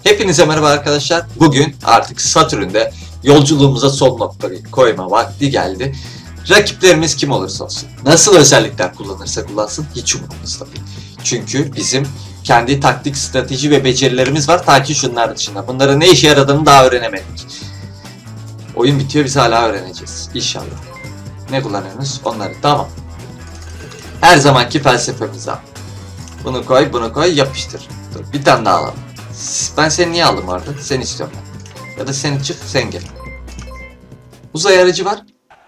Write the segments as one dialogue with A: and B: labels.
A: Hepinize merhaba arkadaşlar. Bugün artık Satürn'de yolculuğumuza son noktayı koyma vakti geldi. Rakiplerimiz kim olursa olsun, nasıl özellikler kullanırsa kullansın hiç umurumuzda değil. Çünkü bizim kendi taktik, strateji ve becerilerimiz var ta ki şunlar dışında. Bunların ne işe yaradığını daha öğrenemedik. Oyun bitiyor, biz hala öğreneceğiz inşallah. Ne kullanıyorsunuz? Onları. Tamam. Her zamanki felsefemiz abi. Bunu koy, bunu koy, yapıştır. Dur, bir tane daha alalım. Ben seni niye aldım orada? Seni istiyorum ben. Ya da sen çık, sen gel. Uzay aracı var.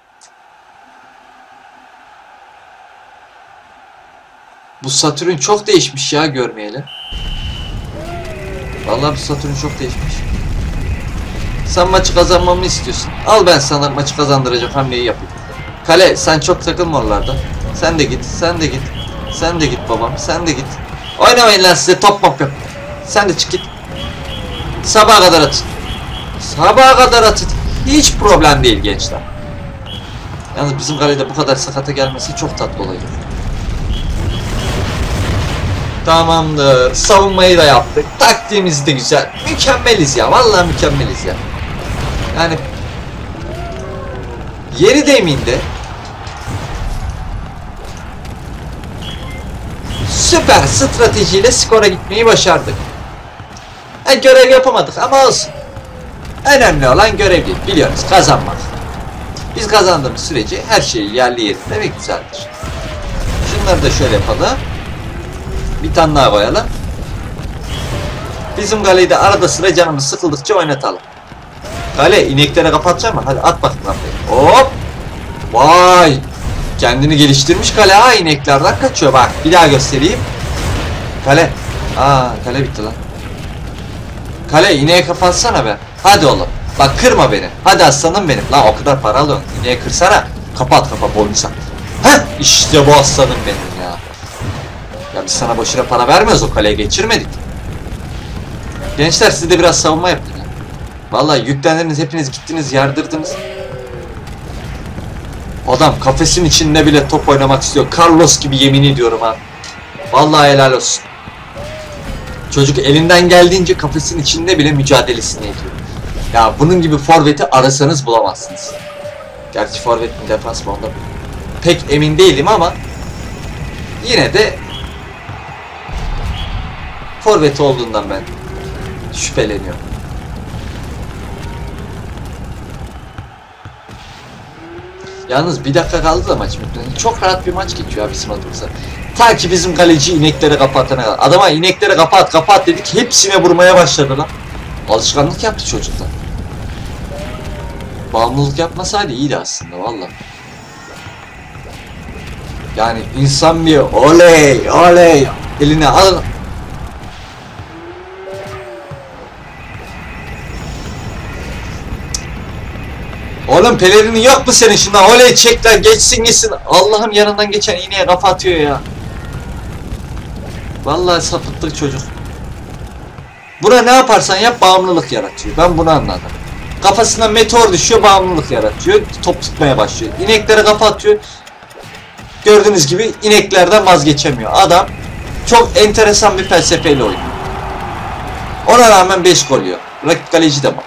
A: Bu Satürn çok değişmiş ya, görmeyeli. Vallahi bu Satürn çok değişmiş. Sen maçı kazanmamı istiyorsun. Al, ben sana maçı kazandıracak hamleyi yapayım. Kale, sen çok takılma oralarda. Sen de git, sen de git. Sen de git babam, sen de git. Oynamayın lan, size top mop yap. Sen de çık git. Sabaha kadar atın. Sabaha kadar atın. Hiç problem değil gençler. Yalnız bizim kalede bu kadar sakata gelmesi çok tatlı olacak. Tamamdır. Savunmayı da yaptık. Taktiğimiz de güzel. Mükemmeliz ya. Vallahi mükemmeliz ya. Yani yeri deminde süper stratejiyle skora gitmeyi başardık. Görev yapamadık ama olsun. Önemli olan görev değil. Biliyoruz, kazanmak. Biz kazandığımız sürece her şey yerli yerinde ve güzeldir. Şunları da şöyle yapalım. Bir tane daha koyalım. Bizim kaleyi de arada sıra canımız sıkıldıkça oynatalım. Kale, ineklere kapatacak mı? Hadi at bakayım kafayı. Hop! Vay! Kendini geliştirmiş kale ha, ineklerden kaçıyor bak. Bir daha göstereyim. Kale. Kale bitti lan. Kale, ineğe kapatsana be. Hadi oğlum. Bak kırma beni. Hadi aslanım benim. Lan o kadar para alıyorsun. İneğe kırsana. Kapat boynuzsan. Heh, işte bu aslanım benim ya. Ya biz sana boşuna para vermiyoruz, o kaleye geçirmedik. Gençler, siz de biraz savunma yapın ya. Vallahi yüklendiniz, hepiniz gittiniz, yardırdınız. Adam kafesin içinde bile top oynamak istiyor. Carlos gibi, yemin ediyorum ha. Vallahi helal olsun. Çocuk elinden geldiğince kafesin içinde bile mücadelesini ediyor. Ya bunun gibi forveti arasanız bulamazsınız. Gerçi forvet mi, defans mı, onda pek emin değilim ama yine de forvet olduğundan ben şüpheleniyorum. Yalnız bir dakika kaldı da maç bitti. Çok rahat bir maç geçiyor ya bizim adımıza. Ta ki bizim kaleci inekleri kapatana kadar. Adama inekleri kapat dedik, hepsine vurmaya başladı lan. Alışkanlık yaptı çocuklar. Bağımlılık yapmasaydı iyiydi aslında vallahi. Yani insan bir oley eline al. Oğlum pelerinin yok mu senin, şundan oley çek lan, geçsin gitsin. Allah'ım, yanından geçen iğneye kafa atıyor ya. Vallahi sapıttık çocuk. Buna ne yaparsan yap bağımlılık yaratıyor. Ben bunu anladım. Kafasına meteor düşüyor, bağımlılık yaratıyor. Top tutmaya başlıyor. İneklere kafa atıyor. Gördüğünüz gibi ineklerden vazgeçemiyor. Adam çok enteresan bir felsefeyle oynuyor. Ona rağmen 5 gol yiyor. Rakip kaleci de var.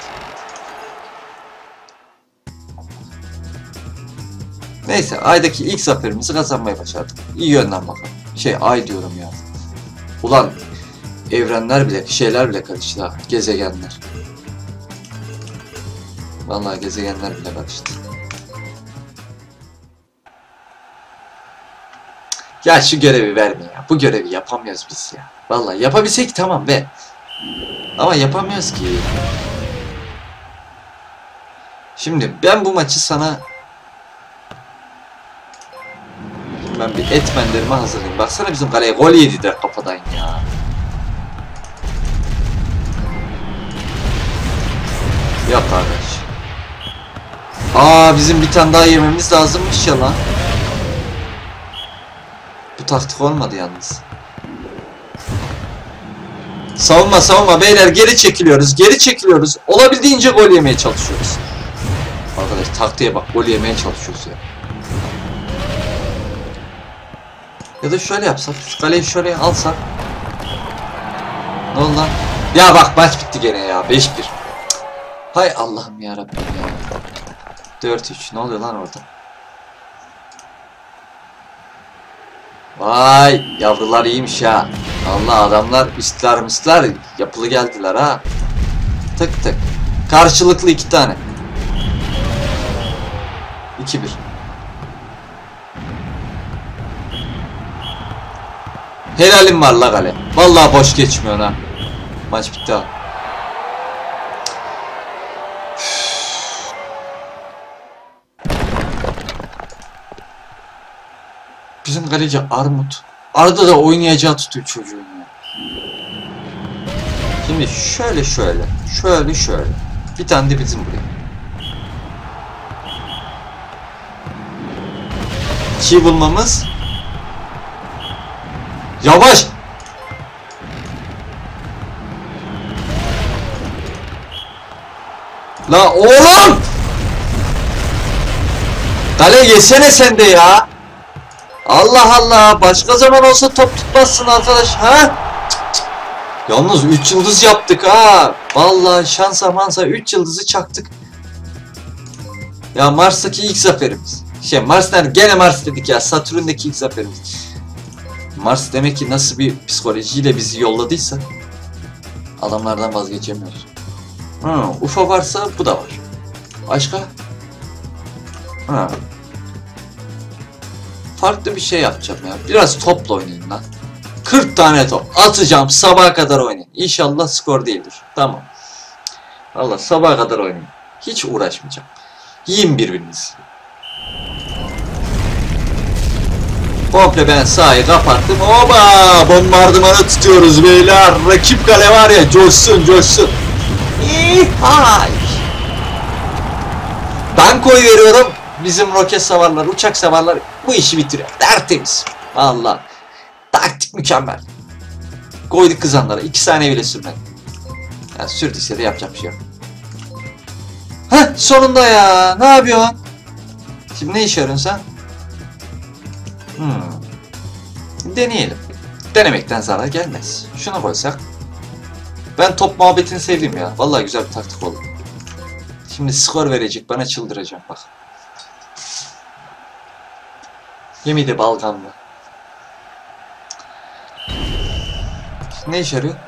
A: Neyse, aydaki ilk zaferimizi kazanmayı başardık. İyi yönden bakalım. Ay diyorum ya. Ulan evrenler bile, şeyler bile karıştı ha. Gezegenler. Vallahi gezegenler bile karıştı. Ya şu görevi verme ya. Bu görevi yapamıyoruz biz ya. Vallahi yapabilsek tamam be. Ama yapamıyoruz ki. Şimdi ben bu maçı sana... Ben bir etmenlerimi hazırlayayım. Baksana, bizim kaleye gol yediler kafadan ya. Yok kardeş. Bizim bir tane daha yememiz lazımmış ya lan. Bu taktik olmadı yalnız. Savunma beyler, geri çekiliyoruz. Olabildiğince gol yemeye çalışıyoruz. Arkadaş taktiğe bak, gol yemeye çalışıyoruz ya. Ya da şöyle yapsak, şu kaleyi şöyle alsak. Ne oldu lan? Ya bak maç bitti gene ya. 5-1. Hay Allah'ım ya Rabbim ya. 4-3. Ne oluyor lan orada? Vay yavrular iyiymiş ha. Allah adamlar üstler yapılı geldiler ha. Tık tık. Karşılıklı 2 tane. 2-1. Helalim var la kale. Vallahi boş geçmiyor ha. Maç bitti ha. Bizim kaleci Armut. Arada da oynayacağı tutuyor çocuğun ya. Şimdi şöyle. Bir tane de bizim buraya. Çiğ bulmamız. Yavaş. La oğlum. Kale yesene sen de ya. Allah Allah. Başka zaman olsa top tutmazsın arkadaş. Ha? Yalnız 3 yıldız yaptık ha. Vallahi şansa mansa 3 yıldızı çaktık. Ya Mars'taki ilk zaferimiz. Mars nerede? Gene Mars dedik ya. Satürn'deki ilk zaferimiz. Mars demek ki nasıl bir psikolojiyle bizi yolladıysa adamlardan vazgeçemiyoruz. UFO varsa bu da var. Başka? Farklı bir şey yapacağım ya. Biraz topla oynayayım lan. 40 tane top atacağım, sabaha kadar oynayayım. İnşallah skor değildir. Tamam. Allah sabaha kadar oynayayım. Hiç uğraşmayacağım. Yiyin birbirinizi. Komple ben sahayı kapattım. Oba! Bombardımanı tutuyoruz beyler. Rakip kale var ya, coşsun. İhay! Ben koy veriyorum. Bizim roket savarlar, uçak savarlar bu işi bitiriyor. Tertemiz. Allah. Taktik mükemmel. Koyduk kızanlara. 2 saniye bile sürmedi. Ya sürdüyse de yapacak bir şey yok. Heh, sonunda ya. Ne yapıyorsun? Şimdi ne işe yarıyorsun sen? Deneyelim. Denemekten zarar gelmez. Şuna koysak. Ben top muhabbetini sevdim ya. Vallahi güzel bir taktik oldu. Şimdi skor verecek. Bana çıldıracağım bak. Yemi de balgamlı. Ne işe yarıyor?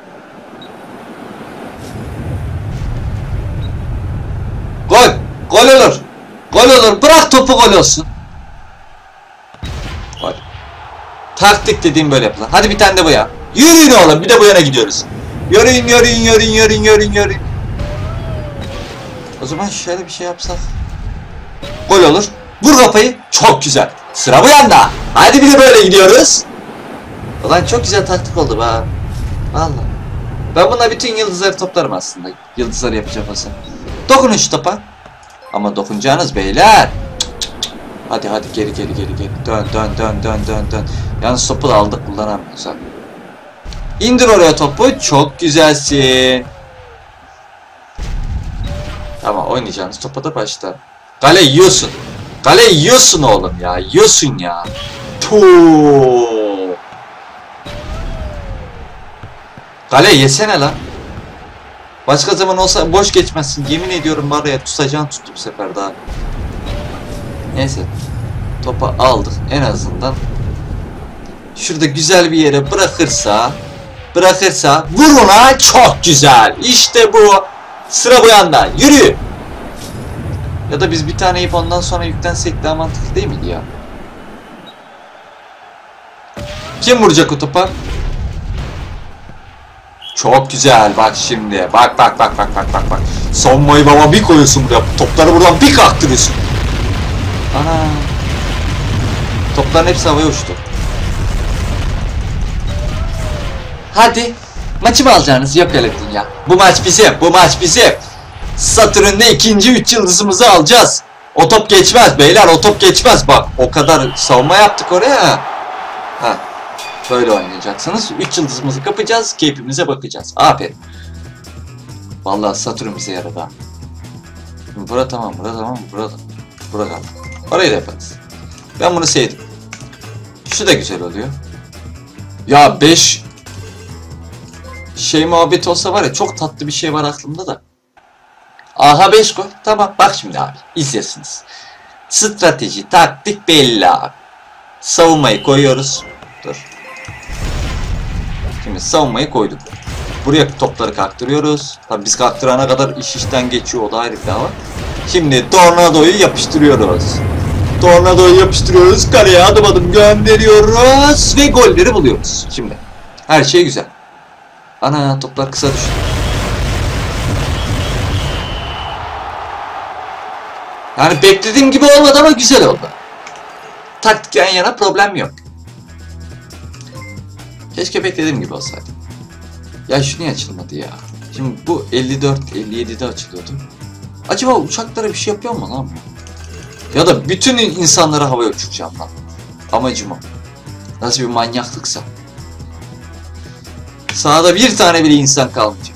A: Gol! Gol olur! Gol olur! Bırak topu gol olsun! Gol. Taktik dediğim böyle yapılan. Hadi bir tane de bu ya. Yürüyün oğlum, bir de bu yana gidiyoruz. Yürüyün. O zaman şöyle bir şey yapsak. Gol olur. Vur kafayı. Çok güzel. Sıra bu yanda. Hadi bir de böyle gidiyoruz. Ulan çok güzel taktik oldu be. Vallahi. Ben bununla bütün yıldızları toplarım aslında. Yıldızları yapacağım olsa. Dokunun şu topa. Ama dokunacağınız beyler. Hadi geri. Dön. Yalnız topu da aldık, kullanamıyoruz ha. İndir oraya topu. Çok güzelsin. Tamam, oynayacağınız topa da başla. Kale yiyorsun oğlum ya. Yiyorsun ya. Tuuu. Kale yesene lan. Başka zaman olsa boş geçmezsin. Yemin ediyorum var ya, tutacağını tuttu bu sefer daha. Neyse. Topu aldık en azından. Şurada güzel bir yere bırakırsa vur ona, çok güzel. İşte bu. Sıra bu yanda. Yürü. Ya da biz bir tane ip ondan sonra yüklensek daha mantıklı değil miydi ya? Kim vuracak o topa? Çok güzel, bak şimdi. Bak. Savunmayı baba bir koyuyorsun buraya. Topları buradan bir kalktırıyorsun. Ana. Topların hepsi havaya uçtu. Hadi. Maçı mı alacaksınız? Yok öyle dünya. Bu maç bizim. Satürn'de ikinci 3 yıldızımızı alacağız. O top geçmez beyler, o top geçmez. Bak o kadar savunma yaptık oraya. Ha. Böyle oynayacaksınız. 3 yıldızımızı kapacağız. Keyfimize bakacağız. Aferin. Vallahi Satürn bize yaradı ha. Bura tamam. Bura kaldı. Orayı da yaparız. Ben bunu sevdim. Şu da güzel oluyor. Ya 5 şey muhabbeti olsa var ya, çok tatlı bir şey var aklımda da. Aha 5 gol. Tamam bak şimdi abi izliyorsunuz. Strateji, taktik belli abi. Savunmayı koyuyoruz. Dur. Şimdi savunmayı koyduk. Buraya topları kaktırıyoruz. Tabii biz kaktırana kadar iş işten geçiyor, o da ayrı bir daha var. Şimdi Tornado'yu yapıştırıyoruz. Tornado'yu yapıştırıyoruz. Kaleye adım adım gönderiyoruz. Ve golleri buluyoruz. Şimdi her şey güzel. Ana toplar kısa düştü. Yani beklediğim gibi olmadı ama güzel oldu. Taktikten yana problem yok. Keşke beklediğim gibi olsaydı. Ya şu niye açılmadı ya? Şimdi bu 54-57'de açılıyordu. Acaba uçaklara bir şey yapıyor mu lan bu? Ya da bütün insanları havaya uçuracağım lan. Amacım o. Nasıl bir manyaklıksa. Sahada bir tane bile insan kalmayacak.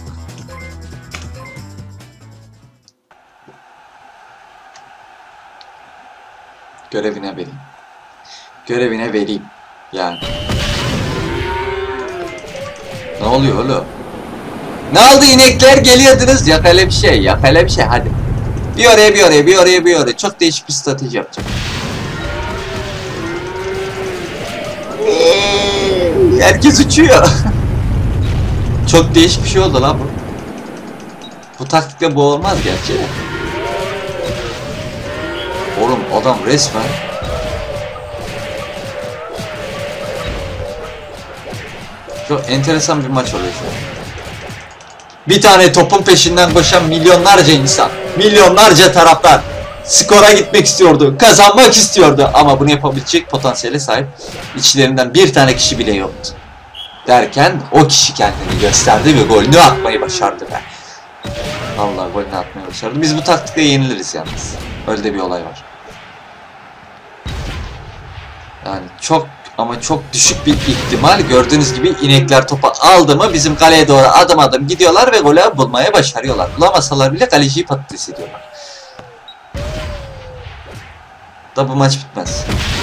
A: Görevine vereyim. Görevine vereyim. Yani. Ne oluyor oğlum? Ne oldu inekler, geliyordunuz? Yok öyle bir şey, yok öyle bir şey, hadi. Bir oraya bir oraya bir oraya bir oraya. Çok değişik bir strateji yapacağım. Herkes uçuyor. Çok değişik bir şey oldu lan bu. Bu taktikle bu olmaz gerçi. Oğlum adam resmen çok enteresan bir maç oluyor şu an. Bir tane topun peşinden koşan milyonlarca insan, milyonlarca taraftar skora gitmek istiyordu, kazanmak istiyordu ama bunu yapabilecek potansiyele sahip içlerinden bir tane kişi bile yoktu. Derken o kişi kendini gösterdi ve golünü atmayı başardı be. Vallahi golünü atmayı başardı. Biz bu taktikle yeniliriz yalnız. Öyle de bir olay var. Yani çok ama çok düşük bir ihtimal. Gördüğünüz gibi inekler topu aldı mı bizim kaleye doğru adım adım gidiyorlar ve golü bulmaya başarıyorlar. Bulamasalar bile kaleciyi patates ediyorlar. Da bu maç bitmez.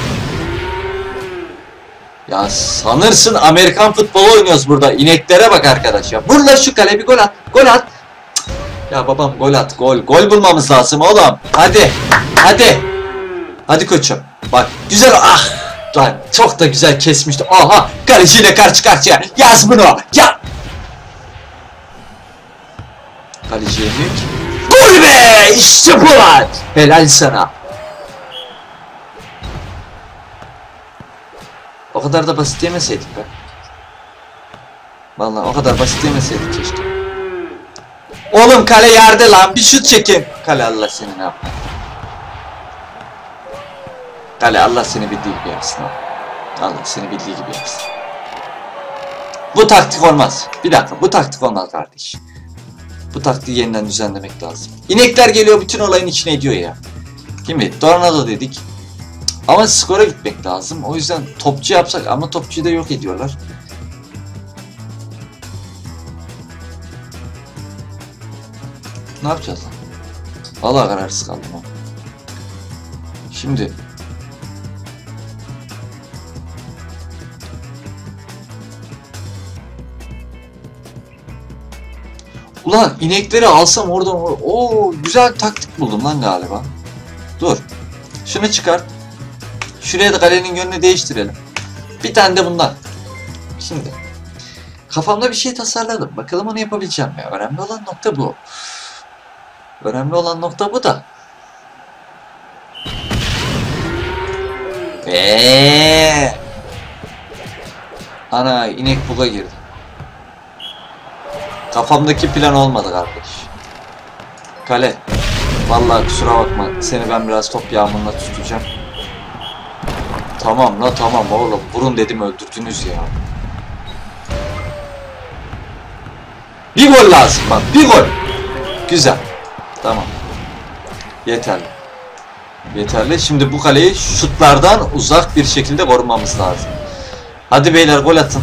A: Ya sanırsın Amerikan futbolu oynuyoruz burada. İneklere bak arkadaş ya. Vur lan şu kale, bir gol at. Gol at. Ya babam gol at. Gol. Gol bulmamız lazım oğlum. Hadi. Hadi. Hadi koçum. Bak güzel. Ah. Lan çok da güzel kesmişti. Aha. Kaleciyle karşı karşıya. Yaz bunu. Ya. Kaleci yemiyor ki. Gol be. İşte bu lan. Helal sana. O kadar da basit yemeseydik be. Vallahi o kadar basit yemeseydik keşke. Oğlum kale yerde lan, bir şut çekin. Kale Allah seni ne yapma. Kale Allah seni bildiği gibi yapsın. Allah seni bildiği gibi yapsın. Bu taktik olmaz. Bir dakika, bu taktik olmaz kardeş. Bu taktiği yeniden düzenlemek lazım. İnekler geliyor bütün olayın içine ediyor ya. Kimi? Tornado dedik. Ama skora gitmek lazım. O yüzden topçu yapsak ama topçuyu da yok ediyorlar. Ne yapacağız lan? Vallahi kararsız kaldım ha. Şimdi ulan inekleri alsam oradan o güzel taktik buldum lan galiba. Dur. Şunu çıkart. Şuraya da kalenin yönünü değiştirelim. Bir tane de bundan. Şimdi kafamda bir şey tasarladım. Bakalım onu yapabileceğim mi? Önemli olan nokta bu. Önemli olan nokta bu da. Ana inek buga girdi. Kafamdaki plan olmadı kardeş. Kale. Vallahi kusura bakma. Seni ben biraz top yağmuruna tutacağım. Tamam la tamam oğlum. Vurun dedim öldürdünüz ya. Bir gol lazım bak. Bir gol. Güzel. Tamam. Yeterli. Yeterli. Şimdi bu kaleyi şutlardan uzak bir şekilde korumamız lazım. Hadi beyler gol atın.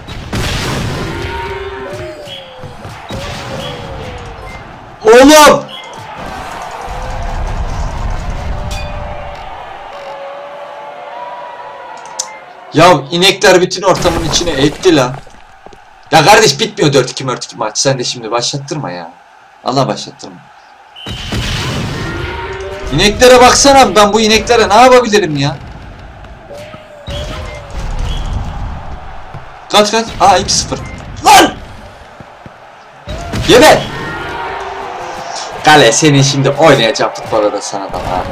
A: Oğlum! Ya inekler bütün ortamın içine etti la. Ya kardeş bitmiyor 4-2 maç. Sen de şimdi başlattırma ya. Allah başlattırma. İneklere baksana, ben bu ineklere ne yapabilirim ya? Kaç? Aa 2-0. Lan! Yeme! Kale senin şimdi oynayacağım futbola da sana da ha.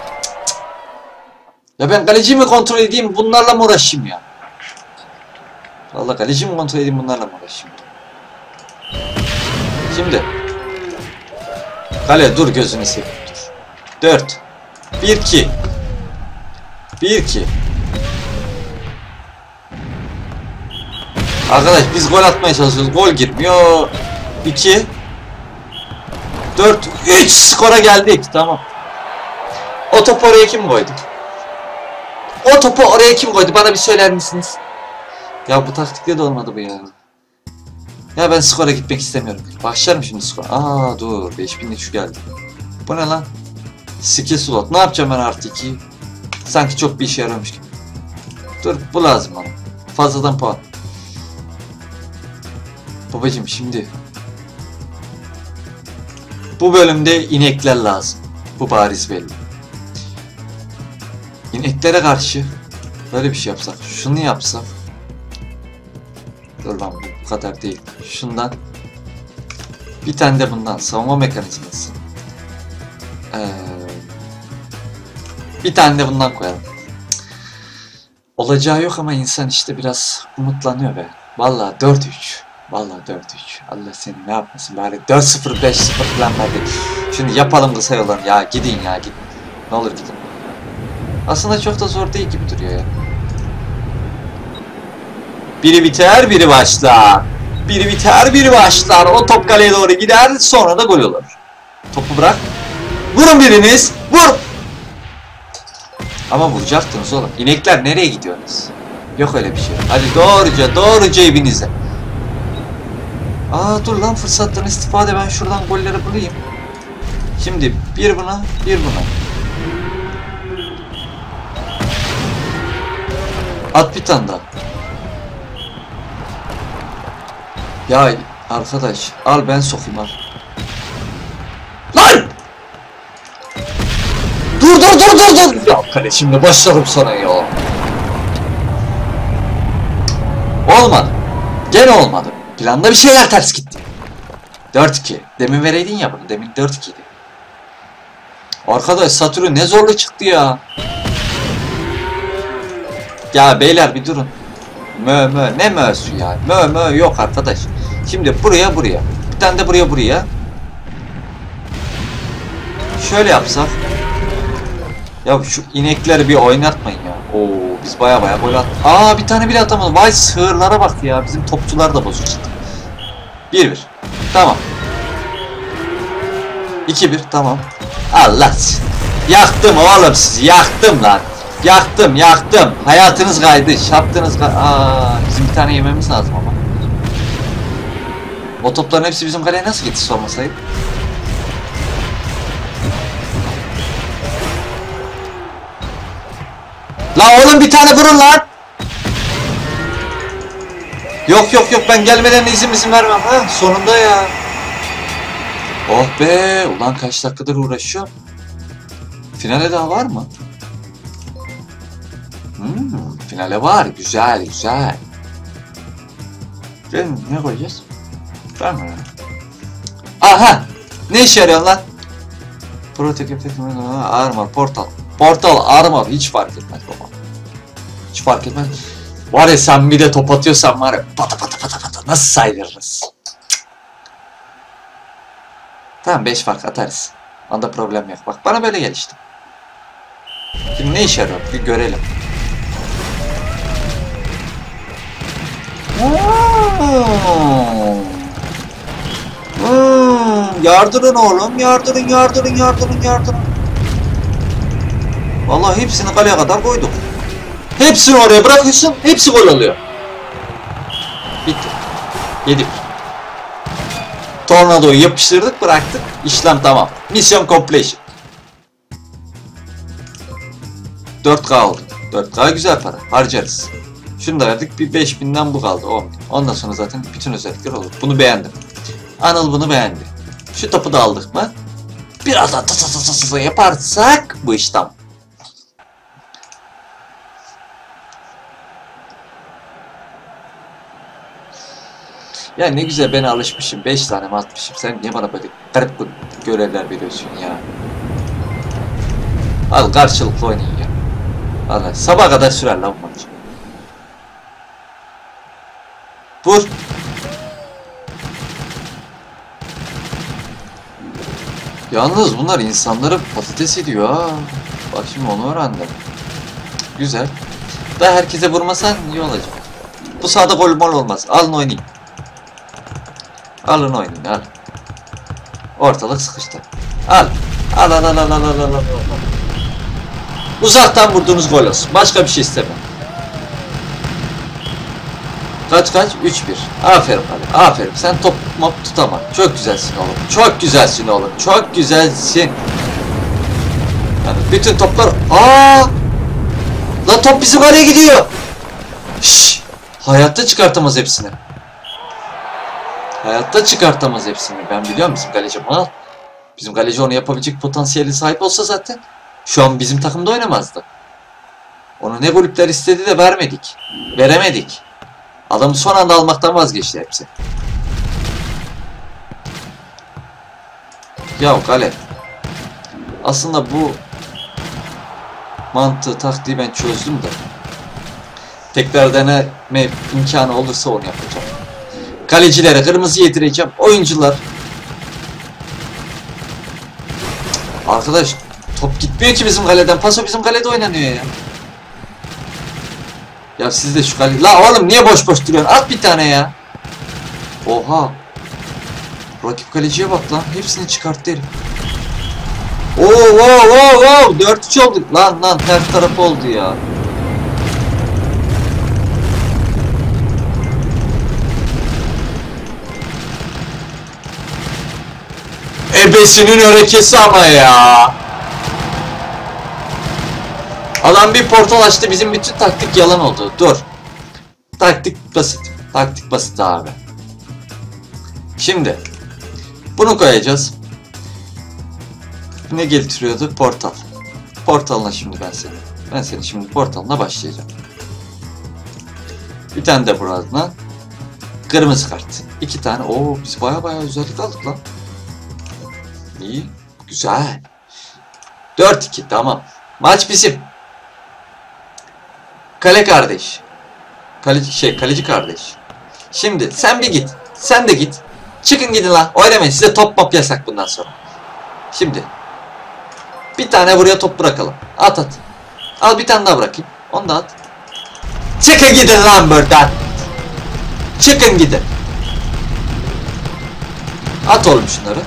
A: Ya ben kaleciyi mi kontrol edeyim, bunlarla mı uğraşayım ya? Vallahi kaleciyi mi kontrol edeyim, bunlarla mı uğraşayım? Şimdi. Kale dur, gözünü seveyim dur. 4 1-2 1-2. Arkadaş biz gol atmaya çalışıyoruz. Gol girmiyor. 2 4 3 skora geldik. Tamam. O topu oraya kim koydu? O topu oraya kim koydu? Bana bir söyler misiniz? Ya bu taktikle de olmadı bu ya. Ya ben skora gitmek istemiyorum. Başlarım şimdi skor. Aa dur, 5000'lik şu geldi. Bu ne lan? Skill slot. Ne yapacağım ben artı 2'yi? Sanki çok bir işe yaramış gibi. Dur, bu lazım bana. Fazladan puan. Babacım şimdi. Bu bölümde inekler lazım. Bu bariz belli. İneklere karşı böyle bir şey yapsak. Şunu yapsak. Dur lan, bu kadar değil. Şundan. Bir tane de bundan. Savunma mekanizması. Bir tane de bundan koyalım. Olacağı yok ama insan işte biraz umutlanıyor be. Vallahi 4-3. Vallahi 4-3. Allah seni ne yapmasın bari 4-0 5-0 falan verdik. Şimdi yapalım kısa yoldan. Ya gidin ya gidin. Ne olur gidin. Aslında çok da zor değil gibi duruyor ya. Biri biter, biri başlar. Biri biter, biri başlar. O top kaleye doğru gider, sonra da gol olur. Topu bırak. Vurun biriniz. Vur. Ama vuracaktınız oğlum. İnekler nereye gidiyorsunuz? Yok öyle bir şey. Hadi doğruca evinize. Aa dur lan, fırsattan istifade, ben şuradan golleri bulayım. Şimdi bir buna, bir buna. At bir tane daha. Ya arkadaş al, ben sokayım al. Lan! Dur. Ya kale şimdi başlarım sana ya. Olmadı. Gene olmadı. Planda bir şeyler ters gitti. 4-2. Demin vereydin ya bunu. Demin 4-2'ydi. Arkadaş Satürn ne zorlu çıktı ya. Ya beyler bir durun. Ne mö'sü ya? Mö yok arkadaş. Şimdi buraya. Bir tane de buraya. Şöyle yapsak. Ya şu inekleri bir oynatmayın ya. Oo biz baya gol attık. Aa bir tane bile atamadı. Vay sığırlara bak ya. Bizim topçular da bozuk çıktı. 1-1. Tamam. 2-1 tamam. Allah. Yaktım oğlum sizi. Yaktım lan. Yaktım. Hayatınız kaydı. Şaptınız kaydı. Aa bizim bir tane yememiz lazım ama. O topların hepsi bizim kaleye nasıl gitti sormasaydı? La oğlum bir tane vurun lan. Yok ben gelmeden izin vermem ha. Sonunda ya. Oh be. Ulan kaç dakikadır uğraşıyorum. Finale daha var mı? Finale var. Güzel. Ne koyacağız? Var mı? Aha. Ne işe yarıyor lan? Protect effect armor portal armor hiç fark etmez baba. Hiç fark etmez. Var ya sen bir de top atıyorsan var ya pata nasıl saydırırız? Tamam 5 fark atarız. Onda problem yok. Bak bana böyle gel işte. Şimdi ne işe yarıyor? Bir görelim. Yardırın oğlum. Yardırın. Vallahi hepsini kaleye kadar koyduk. Hepsini oraya bırakıyorsun. Hepsi gol oluyor. Bitti. 7. Tornado'yu yapıştırdık, bıraktık. İşlem tamam. Mission completion. 4K oldu. 4K güzel para. Harcarız. Şunu da verdik. Bir 5000'den bu kaldı. 10.000. Ondan sonra zaten bütün özellikler olur. Bunu beğendim. Anıl bunu beğendi. Şu topu da aldık mı? Biraz daha tasa yaparsak bu iş tam. Ya ne güzel ben alışmışım. 5 tane mi atmışım. Sen niye bana böyle garip görevler veriyorsun ya? Al karşılıklı oynayın ya. Vallahi sabah kadar sürer lan bu maç. Vur. Yalnız bunlar insanları patates ediyor ha. Bak şimdi onu öğrendim. Güzel. Daha herkese vurmasan iyi olacak. Bu sahada gol mol olmaz. Alın oynayın. Alın oynayın al. Ortalık sıkıştı. Al. Al al al al al al al al. Uzaktan vurduğunuz gol olsun. Başka bir şey istemem. Kaç? 3-1. Aferin abi. Aferin. Sen top mop tutamam. Çok güzelsin oğlum. Çok güzelsin oğlum. Çok güzelsin. Yani bütün toplar... Lan top bizim kaleye gidiyor. Şşş. Hayatta çıkartamaz hepsini. Hayatta çıkartamaz hepsini. Ben biliyorum bizim kaleci mal. Bizim kaleci onu yapabilecek potansiyeli sahip olsa zaten şu an bizim takımda oynamazdı. Onu ne kulüpler istedi de vermedik. Veremedik. Adamı son anda almaktan vazgeçti hepsi. Ya kale. Aslında bu mantığı, taktiği ben çözdüm de. Tekrar deneme imkanı olursa onu yapacağım. Kalecilere kırmızı yedireceğim. Oyuncular. Arkadaş top gitmiyor ki bizim kaleden. Paso bizim kalede oynanıyor ya. Ya siz de şu kale... La oğlum niye boş boş duruyorsun? At bir tane ya. Oha. Rakip kaleciye bak lan. Hepsini çıkarttı herif. Oo. 4-3 olduk. Lan ters taraf oldu ya. Ebesinin örekesi ama ya. Adam bir portal açtı, bizim bütün taktik yalan oldu. Dur. Taktik basit. Taktik basit abi. Şimdi bunu koyacağız. Ne getiriyordu? Portal. Portalına şimdi ben seni şimdi portalına başlayacağım. Bir tane de buradan kırmızı kart. 2 tane. Oo biz baya özellik aldık lan. İyi. Güzel. 4-2 tamam. Maç bizim. Kale kardeş. Kaleci kardeş. Şimdi sen bir git. Sen de git. Çıkın gidin lan. Oynamayın. Size top mop yasak bundan sonra. Şimdi. Bir tane buraya top bırakalım. At. Al bir tane daha bırakayım. Onu da at. Çıkın gidin lan buradan. Çıkın gidin. At oğlum şunları.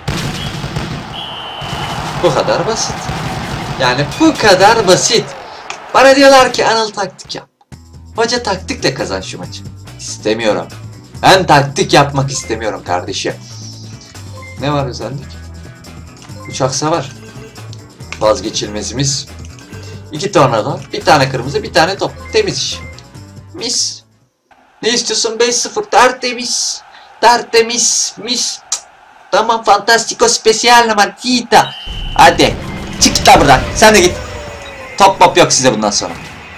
A: Bu kadar basit. Yani bu kadar basit. Bana diyorlar ki Anıl taktik yap. Hoca taktikle kazan şu maçı. İstemiyorum. Ben taktik yapmak istemiyorum kardeşim. Ne var özellik? Uçak savar. Vazgeçilmezimiz. 2 tornado, bir tane kırmızı, bir tane top. Temiz iş. Mis. Ne istiyorsun? 5-0 tertemiz. Tertemiz. Mis. Tamam fantastico special partita. Hadi. Çık git lan buradan. Sen de git. Top mop yok size bundan sonra.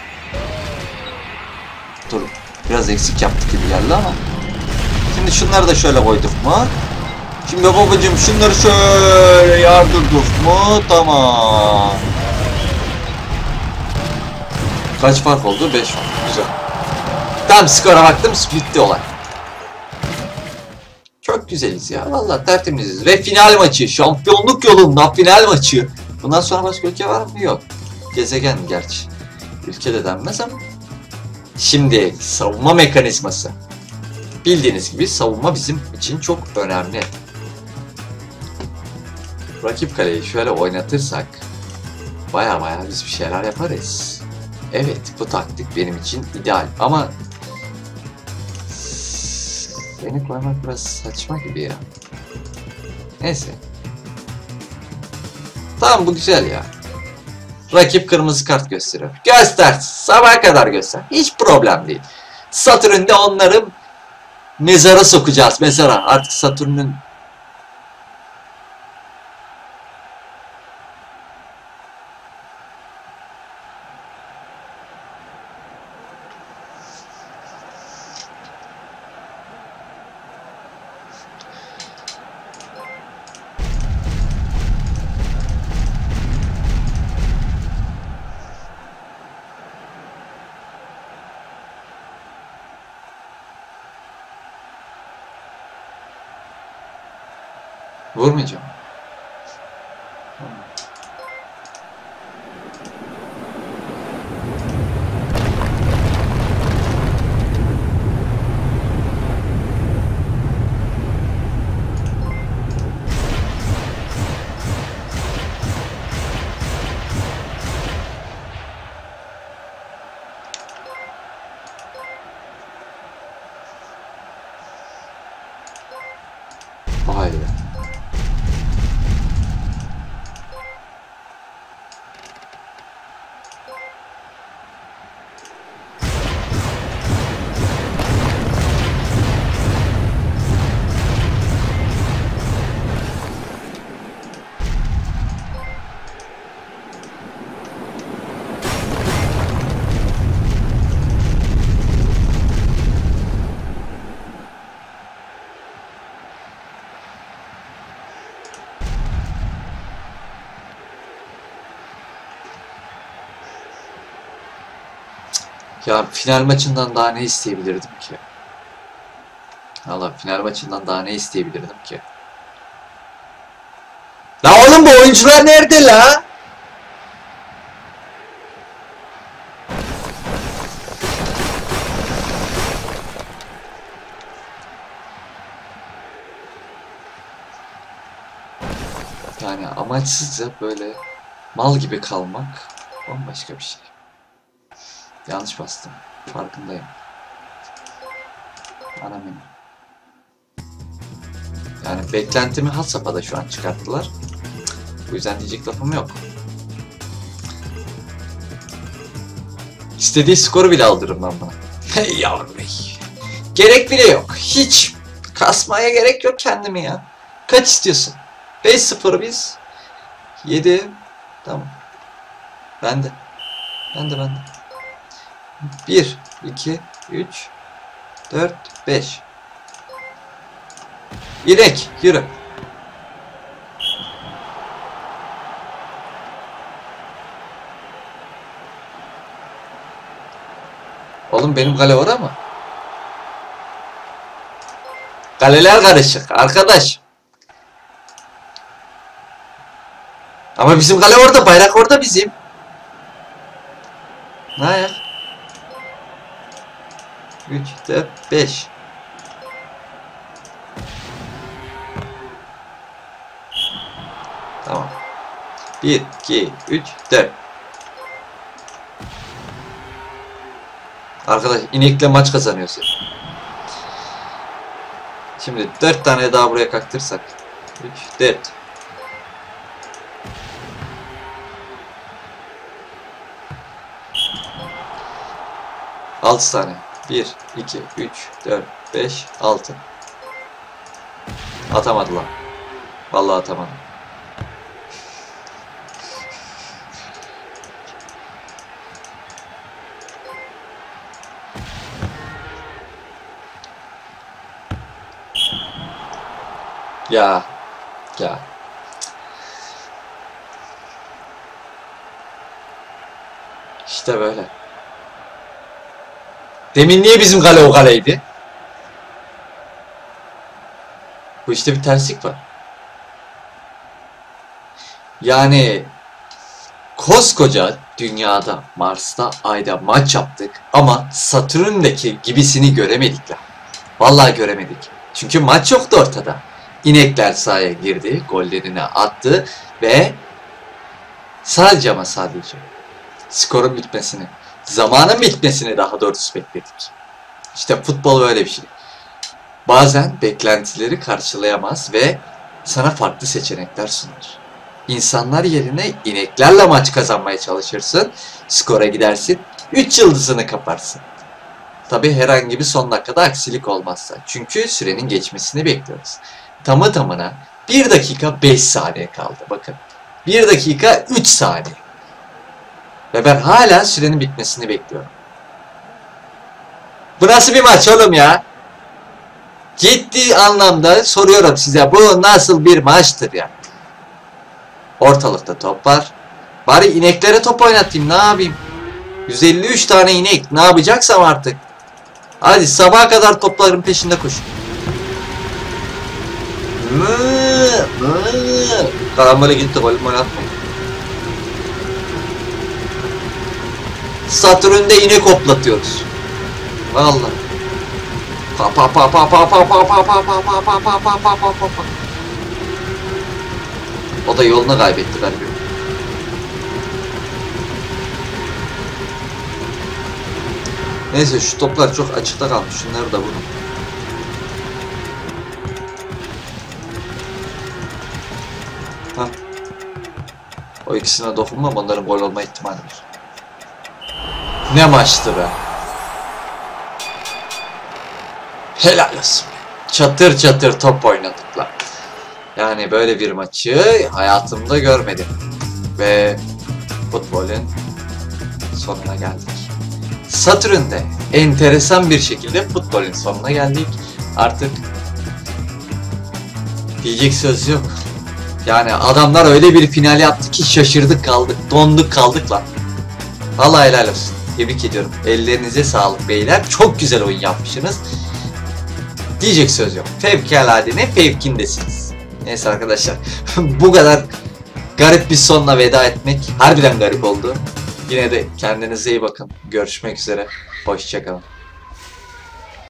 A: Dur. Biraz eksik yaptık gibi geldi ama. Şimdi şunları da şöyle koyduk mu? Şimdi babacığım şunları şöyle yardırdık mu? Tamam. Kaç fark oldu? 5 fark. Güzel. Tam skora baktım. Bitti olay. Çok güzeliz ya. Vallahi tertemiziz. Ve final maçı. Şampiyonluk yolunda final maçı. Bundan sonra başka ülke var mı? Yok. Gezegen gerçi. Ülke de denmez ama. Şimdi savunma mekanizması. Bildiğiniz gibi savunma bizim için çok önemli. Rakip kaleyi şöyle oynatırsak baya biz bir şeyler yaparız. Evet bu taktik benim için ideal ama beni koymak biraz saçma gibi ya. Neyse. Tamam bu güzel ya. Rakip kırmızı kart gösteriyor. Göster. Sabaha kadar göster. Hiç problem değil. Satürn'de onları mezara sokacağız. Mezara. Artık Satürn'ün vurmayacağım. Vay be. Ya final maçından daha ne isteyebilirdim ki? Allah, final maçından daha ne isteyebilirdim ki? La oğlum, bu oyuncular nerede la? Yani amaçsızca böyle mal gibi kalmak bambaşka bir şey. Yanlış bastım. Farkındayım. Anam benim. Yani beklentimi had safhada şu an çıkarttılar. Bu yüzden diyecek lafım yok. İstediği skoru bile aldırırım ben buna. Hey yavrum hey. Gerek bile yok. Hiç kasmaya gerek yok kendimi ya. Kaç istiyorsun? 5-0 biz. 7. Tamam. Bende. Bende. 1, 2, 3, 4, 5. İnek, yürü. Oğlum benim kale orada mı? Kaleler karışık arkadaş. Ama bizim kale orada, bayrak orada bizim. Ne ayak? 3, 4, 5. Tamam. 1, 2, 3, 4. Arkadaş inekle maç kazanıyorsun. Şimdi 4 tane daha buraya kaktırsak. 3, 4. Altı tane. 1, 2, 3, 4, 5, 6. Atamadılar. Vallahi atamadım. Ya. Ya. İşte böyle. Demin niye bizim kale o kaleydi? Bu işte bir terslik var. Yani koskoca dünyada, Mars'ta, Ay'da maç yaptık ama Satürn'deki gibisini göremedik ya. Vallahi göremedik. Çünkü maç yoktu ortada. İnekler sahaya girdi, gollerini attı ve sadece ama sadece skorun bitmesini, zamanın bitmesini daha doğrusu bekledik. İşte futbol böyle bir şey. Bazen beklentileri karşılayamaz ve sana farklı seçenekler sunar. İnsanlar yerine ineklerle maç kazanmaya çalışırsın. Skora gidersin. 3 yıldızını kaparsın. Tabi herhangi bir son dakikada aksilik olmazsa. Çünkü sürenin geçmesini bekliyoruz. Tamı tamına 1 dakika 5 saniye kaldı. Bakın. 1 dakika 3 saniye. Ve ben hala sürenin bitmesini bekliyorum. Bu nasıl bir maç oğlum ya? Ciddi anlamda soruyorum size, bu nasıl bir maçtır ya? Ortalıkta top var. Bari ineklere top oynatayım, ne yapayım? 153 tane inek, ne yapacaksam artık. Hadi sabaha kadar topların peşinde koş. Karambole gitti, golüm oynatmayın. Satürn'de inek hoplatıyoruz. Vallahi. Pa pa pa pa pa pa pa pa pa pa pa pa pa pa pa pa pa. O da yolunu kaybetti ben diyorum. Neyse şu toplar çok açıkta kalmış. Şunları da vurun. Hah. O ikisine dokunmam, onların gol olma ihtimali var. Ne maçtı be. Helal olsun. Çatır çatır top oynadık lan. Yani böyle bir maçı hayatımda görmedim. Ve futbolun sonuna geldik. Satürn'de enteresan bir şekilde futbolun sonuna geldik. Artık diyecek söz yok. Yani adamlar öyle bir final yaptı ki şaşırdık kaldık, donduk kaldık lan. Vallahi helal olsun. Tebrik ediyorum. Ellerinize sağlık beyler. Çok güzel oyun yapmışsınız. Diyecek söz yok. Fevkalade ne fevkindesiniz. Neyse arkadaşlar. Bu kadar garip bir sonla veda etmek harbiden garip oldu. Yine de kendinize iyi bakın. Görüşmek üzere. Hoşça kalın.